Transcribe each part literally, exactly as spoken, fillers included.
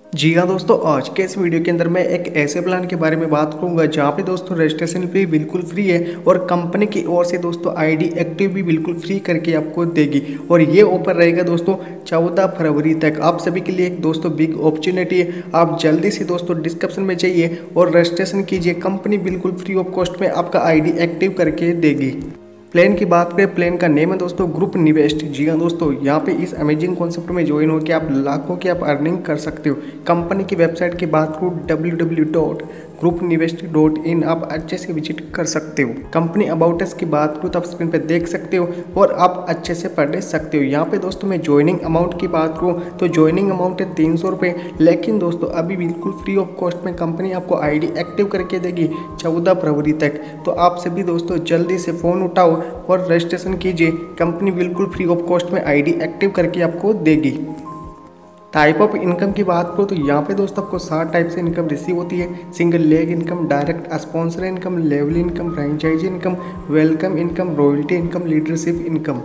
जी हाँ दोस्तों, आज के इस वीडियो के अंदर मैं एक ऐसे प्लान के बारे में बात करूंगा जहाँ पे दोस्तों रजिस्ट्रेशन भी बिल्कुल फ्री है और कंपनी की ओर से दोस्तों आईडी एक्टिव भी बिल्कुल फ्री करके आपको देगी। और ये ऑफर रहेगा दोस्तों चौदह फरवरी तक। आप सभी के लिए एक दोस्तों बिग अपॉर्चुनिटी है। आप जल्दी से दोस्तों डिस्क्रिप्शन में जाइए और रजिस्ट्रेशन कीजिए। कंपनी बिल्कुल फ्री ऑफ कॉस्ट में आपका आई एक्टिव करके देगी। प्लान की बात करें, प्लान का नेम है दोस्तों ग्रुप निवेस्ट। जी हाँ दोस्तों, यहाँ पे इस अमेजिंग कॉन्सेप्ट में ज्वाइन होकर आप लाखों की आप अर्निंग कर सकते हो। कंपनी की वेबसाइट की बात करूँ W W W dot group nivest dot in आप अच्छे से विजिट कर सकते हो। कंपनी अबाउट अस की बात करूँ तो आप स्क्रीन पे देख सकते हो और आप अच्छे से पढ़ सकते हो। यहाँ पे दोस्तों मैं ज्वाइनिंग अमाउंट की बात करूँ तो ज्वाइनिंग अमाउंट है तीन सौ रुपये, लेकिन दोस्तों अभी बिल्कुल फ्री ऑफ कॉस्ट में कंपनी आपको आई डी एक्टिव करके देगी चौदह फरवरी तक। तो आप सभी दोस्तों जल्दी से फ़ोन उठाओ और रजिस्ट्रेशन कीजिए। कंपनी बिल्कुल फ्री ऑफ कॉस्ट में आईडी एक्टिव करके आपको देगी। टाइप ऑफ इनकम की बात करो तो यहाँ पे दोस्तों आपको सात टाइप से इनकम रिसीव होती है। Single leg income, direct sponsor income, level income, franchise income, welcome income, royalty income, leadership income.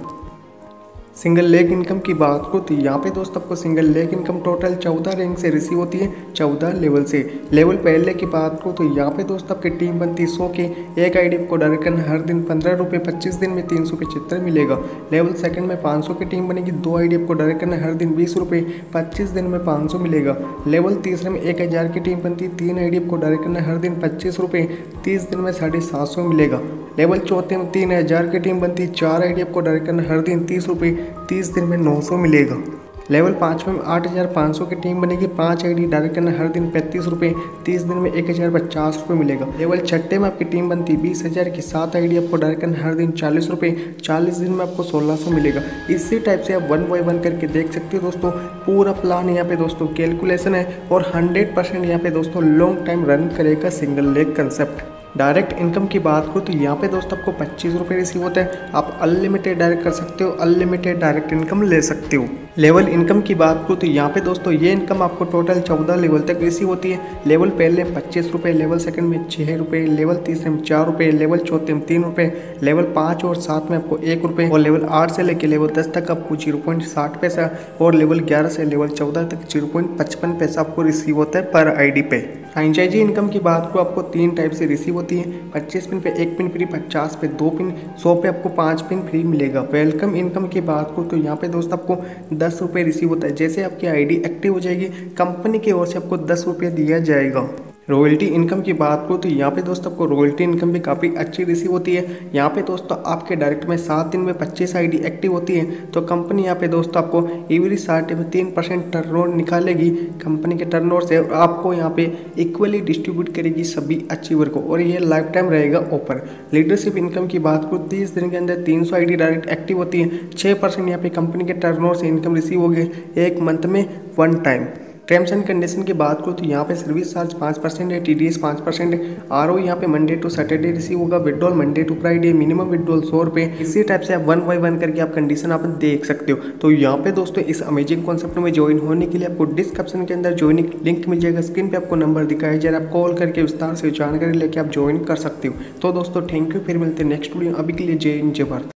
Single leg income की बात करो तो यहाँ पे दोस्तों आपको सिंगल लेग इनकम टोटल चौदह रैंक से रिसीव होती है, चौदह लेवल से। लेवल पहले की बात करो तो यहाँ पे दोस्तों आपकी टीम बनती सौ की। एक आईडी को डायरेक्ट करना हर दिन पंद्रह रुपये, पच्चीस दिन में तीन सौ पचहत्तर मिलेगा। लेवल सेकंड में पाँच सौ की टीम बनेगी, दो आईडी को डायरेक्ट करना हर दिन बीस रुपये, पच्चीस दिन में पाँच सौ मिलेगा। लेवल तीसरे में एक हज़ार की टीम बनती है, तीन आईडी को डायरेक्ट करना हर दिन पच्चीस रुपये, तीस दिन में साढ़े सात सौ मिलेगा। लेवल चौथे में तीन हज़ार की टीम बनती है, चार आईडी को डायरेक्ट करना हर दिन तीस रुपये, तीस दिन में नौ सौ मिलेगा। लेवल पाँचवें में आठ हज़ार पाँच सौ की टीम बनेगी, पाँच आईडी डायरेक्ट करना हर दिन पैंतीस रुपये, तीस दिन में एक हज़ार पचास रुपये मिलेगा। लेवल छठे में आपकी टीम बनती है बीस हज़ार की, सात आईडी आपको डायरेक्ट करना हर दिन चालीस रुपये, चालीस दिन में आपको सोलह सौ मिलेगा। इसी टाइप से आप वन बाई वन करके देख सकते हो दोस्तों। पूरा प्लान यहाँ पे दोस्तों कैलकुलेशन है और हंड्रेड परसेंट यहाँ पे दोस्तों लॉन्ग टाइम रन करेगा single leg concept. Direct income की बात करूँ तो यहाँ पे दोस्तों आपको पच्चीस रुपये रिसीव होता है। आप अनलिमिटेड डायरेक्ट कर सकते हो, अनलिमिटेड डायरेक्ट इनकम ले सकते हो। लेवल इनकम की बात करूँ तो यहाँ पे दोस्तों ये इनकम आपको टोटल चौदह लेवल तक रिसीव होती है। लेवल पहले में पच्चीस रुपये, लेवल सेकंड में छः रुपये, लेवल तीसरे में चार रुपये, लेवल चौथे में तीन रुपये, लेवल पाँच और सात में आपको एक रुपये, और लेवल आठ से लेकर लेवल दस तक आपको जीरो पॉइंट साठ पैसा, और लेवल ग्यारह से लेवल चौदह तक जीरो पॉइंट पचपन पैसा आपको रिसीव होता है पर आई डी पे। फ्रेंचाइजी इनकम की बात करूँ आपको तीन टाइप से रिसीव होती है। पच्चीस पिन पे एक पिन फ्री, पचास पे दो पिन, सौ पे आपको पाँच पिन फ्री मिलेगा। वेलकम इनकम की बात करूँ तो यहाँ पे दोस्त आपको दस रुपये रिसीव होता है। जैसे आपकी आईडी एक्टिव हो जाएगी कंपनी की ओर से आपको दस रुपये दिया जाएगा। रॉयल्टी इनकम की बात करूँ तो यहाँ पे दोस्तों आपको रॉयल्टी इनकम भी काफ़ी अच्छी रिसीव होती है। यहाँ पे दोस्तों आपके डायरेक्ट में सात दिन में पच्चीस आईडी एक्टिव होती है तो कंपनी यहाँ पे दोस्तों आपको एवरी साठ में तीन परसेंट टर्नओवर निकालेगी कंपनी के टर्नओवर से, और आपको यहाँ पे इक्वली डिस्ट्रीब्यूट करेगी सभी अचीवर को, और ये लाइफ टाइम रहेगा ऑफर। लीडरशिप इनकम की बात करूँ तीस दिन के अंदर तीन सौ आई डी डायरेक्ट एक्टिव होती है, छः परसेंट यहाँ पे कंपनी के टर्नओवर से इनकम रिसीव होगी एक मंथ में one time. Terms and condition की बात करूँ तो यहाँ पे सर्विस चार्ज पाँच परसेंट है, टी डी एस पाँच परसेंट है, आर ओ यहाँ पे मंडे टू सैटरडे रिसीव होगा, withdrawal Monday to Friday, minimum withdrawal सौ रुपये। इसी टाइप से आप वन बाई वन करके आप कंडीशन आप देख सकते हो। तो यहाँ पे दोस्तों इस अमेजिंग कॉन्सेप्ट में ज्वाइन होने के लिए आपको डिस्क्रिप्शन के अंदर ज्वाइनिंग लिंक मिल जाएगा, स्क्रीन पे आपको नंबर दिखाया जाए, आप कॉल करके विस्तार से जानकारी लेके आप ज्वाइन कर सकते हो। तो दोस्तों थैंक यू, फिर मिलते हैं नेक्स्ट वीडियो। अभी के लिए जय हिंद जय भारत।